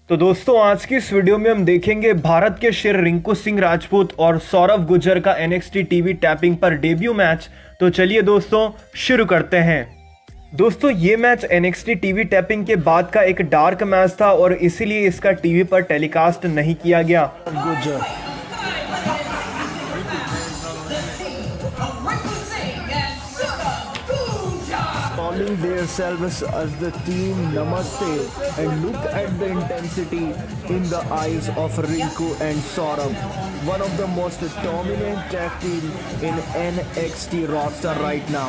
तो दोस्तों आज की इस वीडियो में हम देखेंगे भारत के शेर रिंकू सिंह राजपूत और सौरव गुर्जर का NXT टीवी टैपिंग पर डेब्यू मैच। तो चलिए दोस्तों शुरू करते हैं। दोस्तों ये मैच NXT टीवी टैपिंग के बाद का एक डार्क मैच था और इसीलिए इसका टीवी पर टेलीकास्ट नहीं किया गया। Calling themselves as the team Namaste, and look at the intensity in the eyes of Rinku and Saurabh, one of the most dominant tag team in NXT roster right now.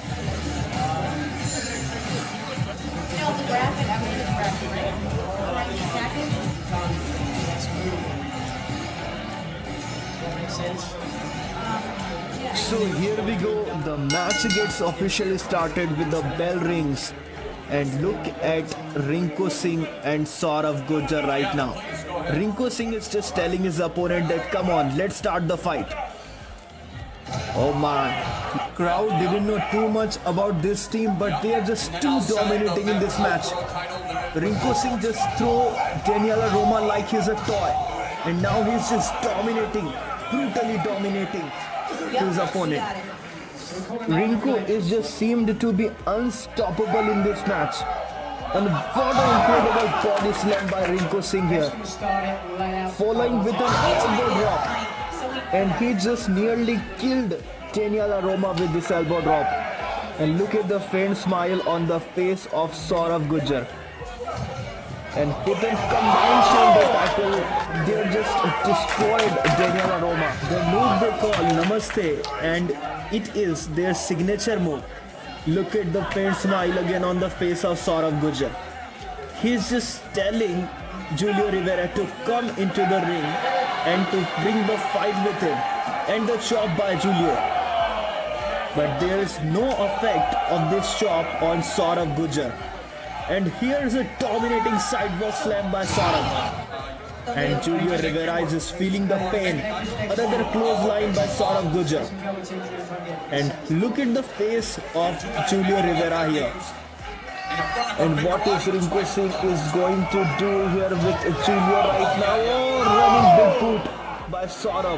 So here we go, the match gets officially started with the bell rings, and look at Rinku Singh and Saurav Gurjar right now. Rinku Singh is just telling his opponent that come on, let's start the fight. Oh man, crowd didn't know too much about this team, but they are just too dominating in this match. Rinku Singh just threw Daniela Roma like he's a toy, and now he's just dominating, brutally dominating his opponent. Rinku is just seemed to be unstoppable in this match, and what an incredible body slam by Rinku Singh here, following with an elbow drop, and he just nearly killed Daniela Roma with this elbow drop. And look at the faint smile on the face of Saurav Gurjar. And with a combined shoulder tackle, they just destroyed Daniela Roma. The move they call Namaste, and it is their signature move. Look at the faint smile again on the face of Saurav Gurjar. He's just telling Julio Rivera to come into the ring and to bring the fight with him, and the chop by Julio. But there is no effect of this chop on Saurav Gurjar. And here's a dominating sidewalk slam by Saurav. And Julio Rivera is just feeling the pain. Another clothesline by Saurav Gurjar. And look at the face of Julio Rivera here. And what is Rinku Singh is going to do here with Julio right now? Oh, running big boot by Saurav.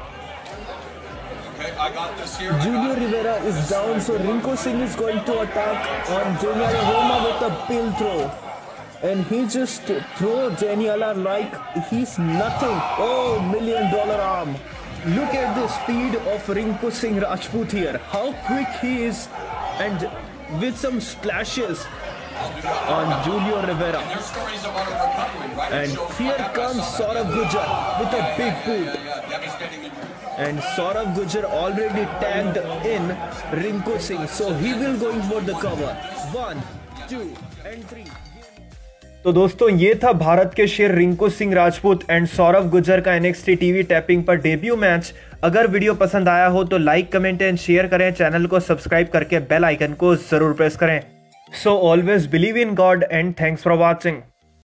Julio Rivera is down, so Rinku Singh is going to attack on Daniela Roma with a pill throw. And he just throw Daniela like he's nothing. Oh, $1 million arm. Look at the speed of Rinku Singh Rajput here. How quick he is, and with some splashes on Julio Rivera. And here comes Saurav Gurjar with a big boot. And Saurav Gurjar already tagged in Rinku Singh, so he will going for the cover. 1, 2 and 3. तो दोस्तों ये था भारत के शेर Rinku Singh Rajput and Saurav Gurjar का NXT TV taping पर debut match. अगर video पसंद आया हो तो लाइक, कमेंट एंड शेयर करें। चैनल को सब्सक्राइब करके बेल आइकन को जरूर प्रेस करें। So always believe in God and thanks for watching.